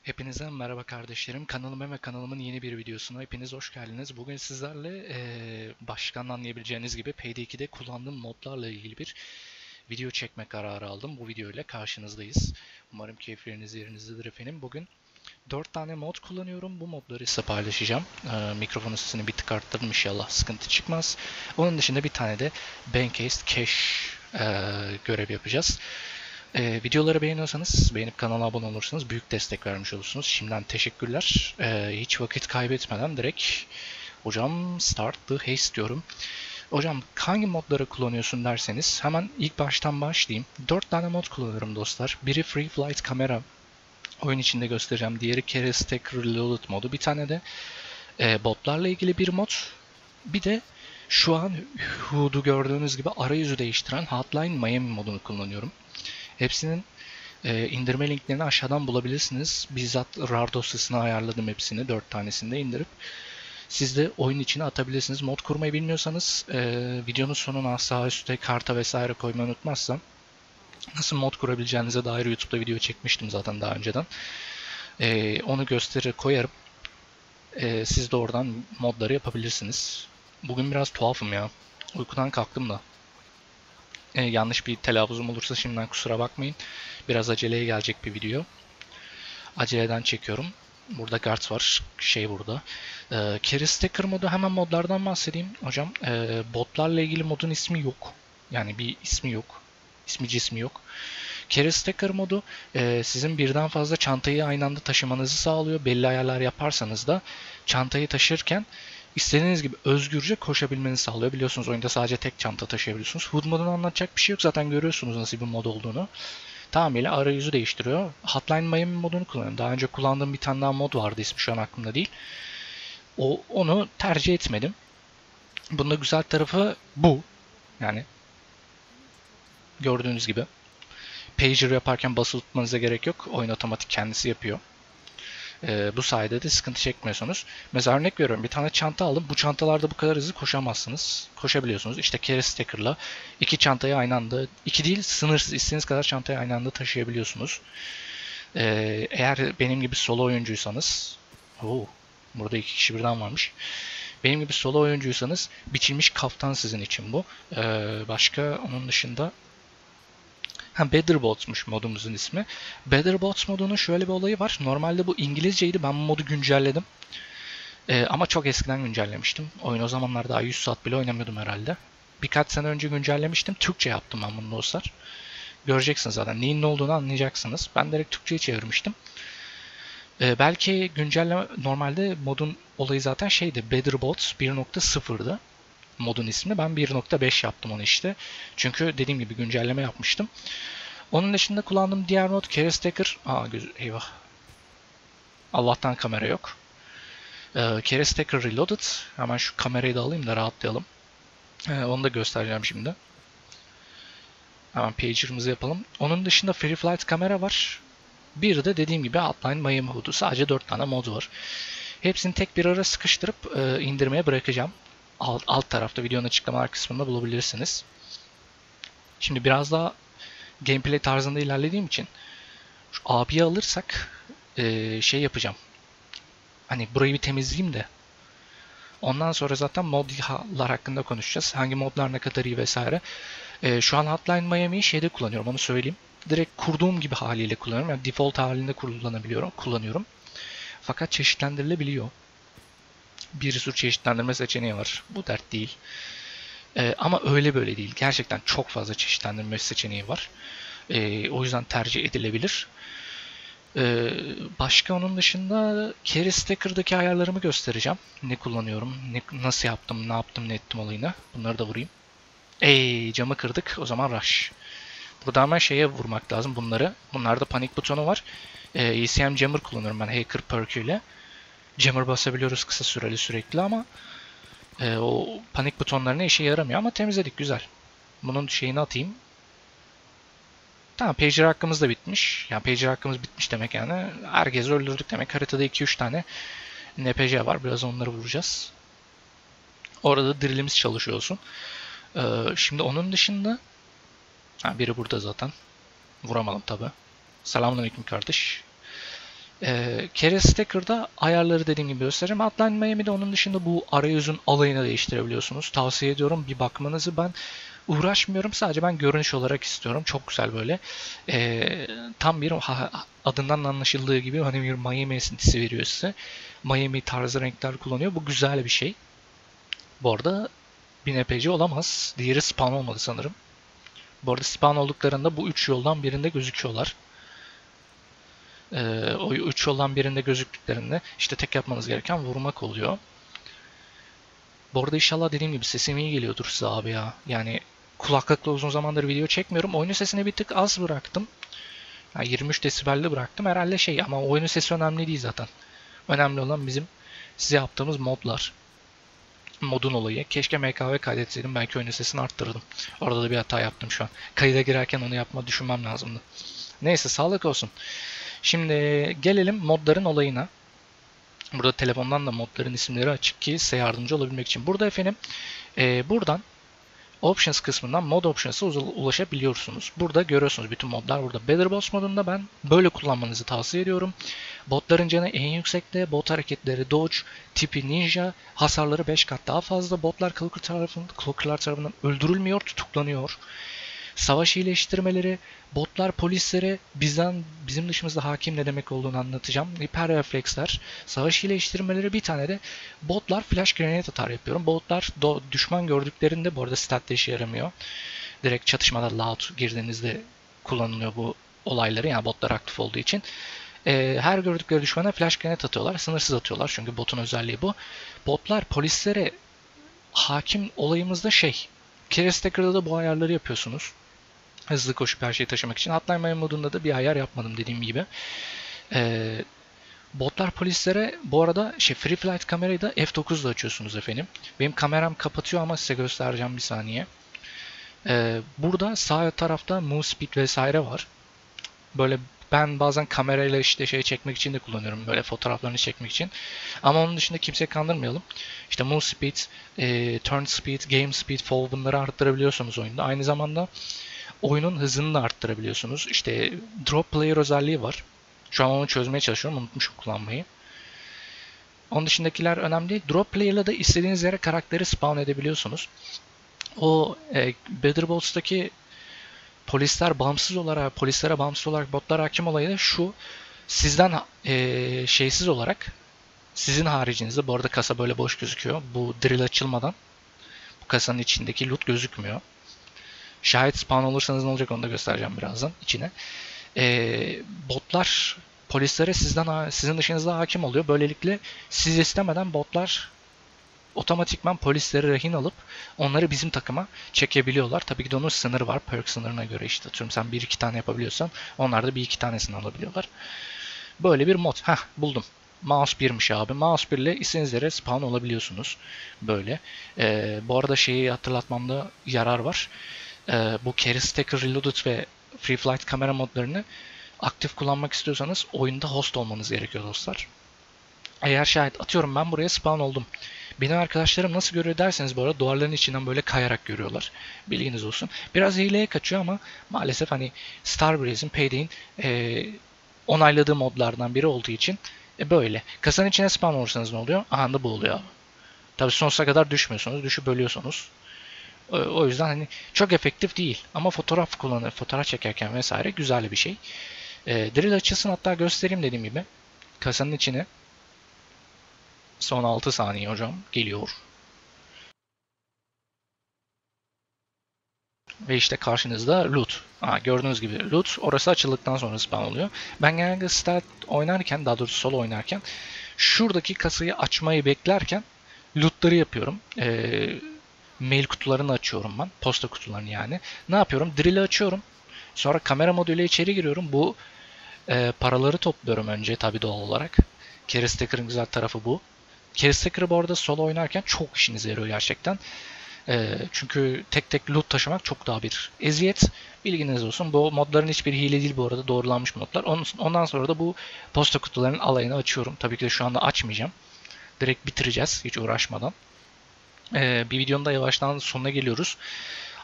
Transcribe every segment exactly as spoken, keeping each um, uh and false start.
Hepinize merhaba kardeşlerim. Kanalıma ve kanalımın yeni bir videosuna hepiniz hoş geldiniz. Bugün sizlerle eee baştan anlayabileceğiniz gibi P D iki'de kullandığım modlarla ilgili bir video çekme kararı aldım. Bu video ile karşınızdayız. Umarım keyifleriniz yerinizdedir efendim. Bugün dört tane mod kullanıyorum. Bu modları size paylaşacağım. Eee mikrofonun sesini bir tık arttırdım, inşallah sıkıntı çıkmaz. Onun dışında bir tane de Bancast Cache eee görev yapacağız. Ee, videoları beğeniyorsanız, beğenip kanala abone olursanız büyük destek vermiş olursunuz. Şimdiden teşekkürler. Ee, hiç vakit kaybetmeden direkt hocam start the haste diyorum. Hocam hangi modları kullanıyorsun derseniz hemen ilk baştan başlayayım. dört tane mod kullanıyorum dostlar. Biri Free Flight kamera. Oyun içinde göstereceğim. Diğeri Carry Stack Reloaded modu. Bir tane de e, botlarla ilgili bir mod. Bir de şu an H U D'u gördüğünüz gibi arayüzü değiştiren Hotline Miami modunu kullanıyorum. Hepsinin e, indirme linklerini aşağıdan bulabilirsiniz. Bizzat RAR dosyasına ayarladım hepsini. dört tanesini de indirip siz de oyun içine atabilirsiniz. Mod kurmayı bilmiyorsanız e, videonun sonuna sağ üstte karta vesaire koymayı unutmazsam nasıl mod kurabileceğinize dair YouTube'da video çekmiştim zaten daha önceden. E, onu gösterir koyarım. E, siz de oradan modları yapabilirsiniz. Bugün biraz tuhafım ya. Uykudan kalktım da. E, yanlış bir telaffuzum olursa şimdiden kusura bakmayın. Biraz aceleye gelecek bir video. Aceleden çekiyorum. Burada guards var. Şey burada. E, Carry Stacker modu, hemen modlardan bahsedeyim. Hocam e, botlarla ilgili modun ismi yok. Yani bir ismi yok. İsmi cismi yok. Carry Stacker modu e, sizin birden fazla çantayı aynı anda taşımanızı sağlıyor. Belli ayarlar yaparsanız da çantayı taşırken istediğiniz gibi özgürce koşabilmenizi sağlıyor. Biliyorsunuz oyunda sadece tek çanta taşıyabiliyorsunuz. H U D modunu anlatacak bir şey yok. Zaten görüyorsunuz nasıl bir mod olduğunu. Tamamıyla arayüzü değiştiriyor. Hotline Miami modunu kullanıyorum. Daha önce kullandığım bir tane daha mod vardı. İsmi şu an aklımda değil. O, onu tercih etmedim. Bunda güzel tarafı bu. Yani gördüğünüz gibi. Pager yaparken basılı tutmanıza gerek yok. Oyun otomatik kendisi yapıyor. Ee, bu sayede de sıkıntı çekmiyorsunuz. Mesela örnek veriyorum, bir tane çanta aldım. Bu çantalarda bu kadar hızlı koşamazsınız. Koşabiliyorsunuz. İşte Carry Stacker'la iki çantayı aynı anda, iki değil sınırsız istediğiniz kadar çantayı aynı anda taşıyabiliyorsunuz. Ee, eğer benim gibi solo oyuncuysanız, oo, burada iki kişi birden varmış. Benim gibi solo oyuncuysanız biçilmiş kaftan sizin için bu. Ee, başka onun dışında Ha, Better Bots'muş modumuzun ismi. Better Bots modunun şöyle bir olayı var. Normalde bu İngilizceydi. Ben bu modu güncelledim. Ee, ama çok eskiden güncellemiştim. Oyun o zamanlar daha yüz saat bile oynamıyordum herhalde. Birkaç sene önce güncellemiştim. Türkçe yaptım ben bunu dostlar. Göreceksiniz zaten. Neyin ne olduğunu anlayacaksınız. Ben direkt Türkçe'ye çevirmiştim. Ee, belki güncelleme, normalde modun olayı zaten şeydi. Better Bots bir nokta sıfırdı modun ismi. Ben bir nokta beş yaptım onu işte. Çünkü dediğim gibi güncelleme yapmıştım. Onun dışında kullandığım diğer mod Carry Stacker. Aa göz, eyvah. Allah'tan kamera yok. Ee, Carry Stacker Reloaded. Hemen şu kamerayı da alayım da rahatlayalım. Ee, onu da göstereceğim şimdi. Hemen pager'ımızı yapalım. Onun dışında Free Flight kamera var. Bir de dediğim gibi Hotline Miami H U D'u. Sadece dört tane mod var. Hepsini tek bir ara sıkıştırıp e, indirmeye bırakacağım. Alt, alt tarafta videonun açıklamalar kısmında bulabilirsiniz. Şimdi biraz daha gameplay tarzında ilerlediğim için şu abiyi alırsak e, şey yapacağım. Hani burayı bir temizleyeyim de ondan sonra zaten modlar hakkında konuşacağız. Hangi modlar ne kadar iyi vesaire. E, şu an Hotline Miami'yi şeyde kullanıyorum, onu söyleyeyim. Direkt kurduğum gibi haliyle kullanıyorum. Yani default halinde kullanabiliyorum, kullanıyorum. Fakat çeşitlendirilebiliyor. Bir sürü çeşitlendirme seçeneği var. Bu dert değil. Ee, ama öyle böyle değil. Gerçekten çok fazla çeşitlendirme seçeneği var. Ee, o yüzden tercih edilebilir. Ee, başka onun dışında Carry Stacker'daki ayarlarımı göstereceğim. Ne kullanıyorum, ne, nasıl yaptım, ne yaptım, ne ettim olayını. Bunları da vurayım. Ey, camı kırdık. O zaman rush. Burada hemen şeye vurmak lazım bunları. Bunlarda panik butonu var. Ee, E C M Jammer kullanıyorum ben Hacker Perk ile. Jammer basabiliyoruz kısa süreli sürekli ama e, o panik butonlarına işe yaramıyor, ama temizledik, güzel. Bunun şeyini atayım. Tamam, pager hakkımız da bitmiş. Yani pager hakkımız bitmiş demek yani. Herkesi öldürdük demek. Haritada iki üç tane N P C var. Biraz onları vuracağız. Orada drillimiz çalışıyor olsun. Ee, şimdi onun dışında ha, biri burada zaten. Vuramadım tabi. Selamünaleyküm kardeş. Ee, Carry Stacker'da ayarları dediğim gibi göstereceğim. Hotline Miami'de onun dışında bu arayüzün alayını değiştirebiliyorsunuz. Tavsiye ediyorum bir bakmanızı. Ben uğraşmıyorum. Sadece ben görünüş olarak istiyorum. Çok güzel böyle. Ee, tam bir ha, adından anlaşıldığı gibi hani bir Miami esintisi veriyor size. Miami tarzı renkler kullanıyor. Bu güzel bir şey. Bu arada bir N P C olamaz. Diğeri spawn olmadı sanırım. Bu arada spawn olduklarında bu üç yoldan birinde gözüküyorlar. Ee, o üç yoldan birinde gözüktüklerinde işte tek yapmanız gereken vurmak oluyor. Bu arada inşallah dediğim gibi sesim iyi geliyordur size abi ya. Yani kulaklıkla uzun zamandır video çekmiyorum. Oyunun sesini bir tık az bıraktım. Yani yirmi üç desibelde bıraktım. Herhalde şey ama oyunun sesi önemli değil zaten. Önemli olan bizim size yaptığımız modlar. Modun olayı. Keşke M K V kaydetseydim. Belki oyunun sesini arttırırdım. Orada da bir hata yaptım şu an. Kayıda girerken onu yapma düşünmem lazımdı. Neyse sağlık olsun. Şimdi gelelim modların olayına. Burada telefondan da modların isimleri açık ki size yardımcı olabilmek için. Burada efendim e, buradan Options kısmından mod options'a ulaşabiliyorsunuz. Burada görüyorsunuz bütün modlar burada. Better Boss modunda ben böyle kullanmanızı tavsiye ediyorum. Botların canı en yüksekte, bot hareketleri dodge, tipi ninja, hasarları beş kat daha fazla. Botlar Cloaker tarafından, Cloaker'lar tarafından öldürülmüyor, tutuklanıyor. Savaş iyileştirmeleri, botlar polislere bizden bizim dışımızda hakim ne demek olduğunu anlatacağım. Hiper refleksler, savaş iyileştirmeleri bir tane de botlar flash grenade atar yapıyorum. Botlar düşman gördüklerinde bu arada statte işe yaramıyor. Direkt çatışmada loud girdiğinizde kullanılıyor bu olayları yani botlar aktif olduğu için. Ee, her gördükleri düşmana flash grenade atıyorlar. Sınırsız atıyorlar çünkü botun özelliği bu. Botlar polislere hakim olayımızda şey. Carry Stacker'da da bu ayarları yapıyorsunuz. Hızlı koşup her şeyi taşımak için. Hotline Miami modunda da bir ayar yapmadım dediğim gibi. Ee, botlar polislere bu arada şey Free Flight kamerayı da F dokuz ile açıyorsunuz efendim. Benim kameram kapatıyor ama size göstereceğim bir saniye. Ee, burada sağ tarafta move speed vesaire var. Böyle ben bazen kamerayla işte şey çekmek için de kullanıyorum. Böyle fotoğraflarını çekmek için. Ama onun dışında kimseyi kandırmayalım. İşte move speed, e, turn speed, game speed, fall bunları arttırabiliyorsunuz oyunda. Aynı zamanda oyunun hızını da arttırabiliyorsunuz. İşte drop player özelliği var. Şu an onu çözmeye çalışıyorum. Unutmuşum kullanmayı. Onun dışındakiler önemli değil. Drop player'la da istediğiniz yere karakteri spawn edebiliyorsunuz. O e, Better Bots'taki polisler bağımsız olarak, polislere bağımsız olarak botlar hakim olayı da şu. Sizden e, şeysiz olarak sizin haricinizde bu arada kasa böyle boş gözüküyor. Bu drill açılmadan bu kasanın içindeki loot gözükmüyor. Şayet spawn olursanız ne olacak onu da göstereceğim birazdan içine. Ee, botlar polislere sizden sizin dışınızda hakim oluyor. Böylelikle siz istemeden botlar otomatikman polisleri rehin alıp onları bizim takıma çekebiliyorlar. Tabii ki de onun sınırı var. Perk sınırına göre işte atıyorum sen bir iki tane yapabiliyorsan onlar da bir iki tanesini alabiliyorlar. Böyle bir mod. Heh buldum. Mouse birmiş abi. Mouse bir ile istediğiniz yere spawn olabiliyorsunuz. Böyle. Ee, bu arada şeyi hatırlatmamda yarar var. Ee, bu Carry Stacker Reloaded ve Free Flight kamera modlarını aktif kullanmak istiyorsanız oyunda host olmanız gerekiyor dostlar. Eğer şayet atıyorum ben buraya spawn oldum. Benim arkadaşlarım nasıl görüyor derseniz bu arada duvarların içinden böyle kayarak görüyorlar. Bilginiz olsun. Biraz hileye kaçıyor ama maalesef hani Starbreeze'in, Payday'in e, onayladığı modlardan biri olduğu için e, böyle. Kasanın içine spawn olursanız ne oluyor? Anında bu oluyor. Tabi sonsuza kadar düşmüyorsunuz. Düşüp ölüyorsunuz. O yüzden hani çok efektif değil ama fotoğraf kullanır, fotoğraf çekerken vesaire güzel bir şey. E, drill açısını hatta göstereyim dediğim gibi. Kasanın içine son altı saniye hocam geliyor. Ve işte karşınızda loot. Aa, gördüğünüz gibi loot orası açıldıktan sonra spawn oluyor. Ben genelde start oynarken daha doğrusu solo oynarken şuradaki kasayı açmayı beklerken lootları yapıyorum. Eee mail kutularını açıyorum ben. Posta kutularını yani. Ne yapıyorum? Drill'i açıyorum. Sonra kamera moduyla içeri giriyorum. Bu e, paraları topluyorum önce tabii doğal olarak. Carry Stacker'ın güzel tarafı bu. Carry Stacker'ı bu arada solo oynarken çok işinize yarıyor gerçekten. E, çünkü tek tek loot taşımak çok daha bir eziyet. Bilginiz olsun. Bu modların hiçbiri hile değil bu arada. Doğrulanmış modlar. Ondan sonra da bu posta kutularının alayını açıyorum. Tabii ki de şu anda açmayacağım. Direkt bitireceğiz hiç uğraşmadan. Ee, bir videonun da yavaştan sonuna geliyoruz.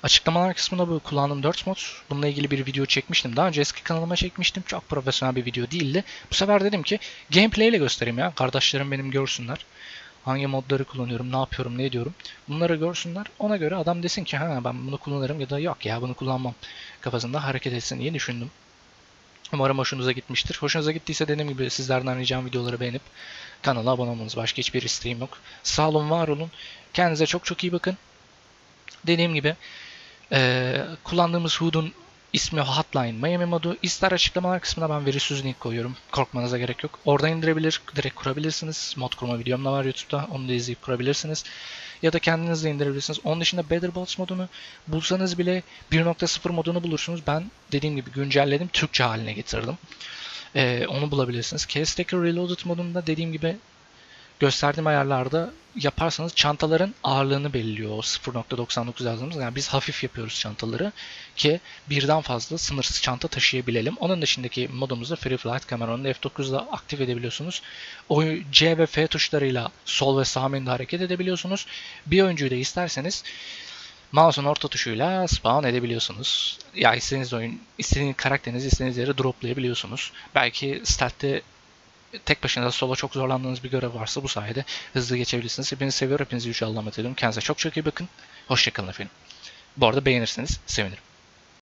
Açıklamalar kısmında bu kullandığım dört mod. Bununla ilgili bir video çekmiştim. Daha önce eski kanalıma çekmiştim. Çok profesyonel bir video değildi. Bu sefer dedim ki gameplay ile göstereyim ya. Kardeşlerim benim görsünler. Hangi modları kullanıyorum, ne yapıyorum, ne ediyorum. Bunları görsünler. Ona göre adam desin ki ha ben bunu kullanırım ya da yok ya bunu kullanmam kafasında hareket etsin diye düşündüm. Umarım hoşunuza gitmiştir. Hoşunuza gittiyse dediğim gibi sizlerden ricam videoları beğenip kanala abone olmanız. Başka hiçbir isteğim yok. Sağ olun, var olun. Kendinize çok çok iyi bakın. Dediğim gibi ee, kullandığımız H U D'un ismi Hotline Miami modu. İster açıklamalar kısmına ben virüsüz link koyuyorum. Korkmanıza gerek yok. Orada indirebilir, direkt kurabilirsiniz. Mod kurma videom da var YouTube'da. Onu da izleyip kurabilirsiniz. Ya da kendiniz de indirebilirsiniz. Onun dışında Better Bots modunu bulsanız bile bir nokta sıfır modunu bulursunuz. Ben dediğim gibi güncelledim. Türkçe haline getirdim. Ee, onu bulabilirsiniz. Case Taker Reloaded modunda dediğim gibi gösterdiğim ayarlarda yaparsanız çantaların ağırlığını belirliyor. O sıfır nokta doksan dokuz yazdığımız. Yani biz hafif yapıyoruz çantaları ki birden fazla sınırsız çanta taşıyabilelim. Onun dışındaki modumuzda Free Flight Cameron'u F dokuzda aktif edebiliyorsunuz. O C ve F tuşlarıyla sol ve sağ menüde hareket edebiliyorsunuz. Bir oyuncuyu da isterseniz mouse'un orta tuşuyla spawn edebiliyorsunuz. Ya istediğiniz oyun, istediğiniz karakterinizi istediğiniz yere droplayabiliyorsunuz. Belki stealth'te tek başına solo çok zorlandığınız bir görev varsa bu sayede hızlı geçebilirsiniz. Hepinizi seviyorum. Hepinizi yüce Allah'a emanet ediyorum. Kendinize çok çok iyi bakın. Hoşçakalın efendim. Bu arada beğenirseniz sevinirim.